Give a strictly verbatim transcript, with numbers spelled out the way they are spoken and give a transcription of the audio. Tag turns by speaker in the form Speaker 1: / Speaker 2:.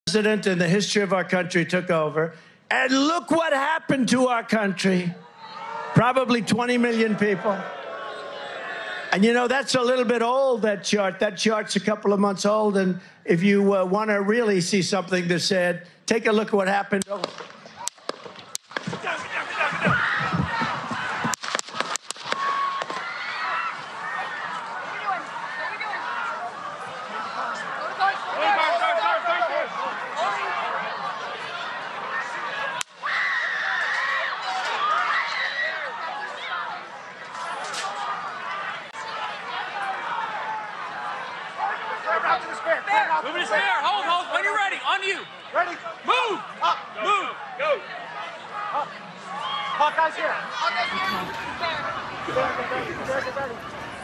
Speaker 1: president in the history of our country took over, and look what happened to our country. Probably twenty million people. And you know, that's a little bit old, that chart. That chart's a couple of months old, and if you uh, want to really see something that's said, take a look at what happened. Oh.
Speaker 2: Move his hair. Hold, hold. When you're ready. On you.
Speaker 3: Ready?
Speaker 2: Move.
Speaker 3: Up.
Speaker 2: Move.
Speaker 3: Go. Up. Hawkeye's here.
Speaker 4: Hawkeye's here.
Speaker 3: Get ready, get ready, get ready.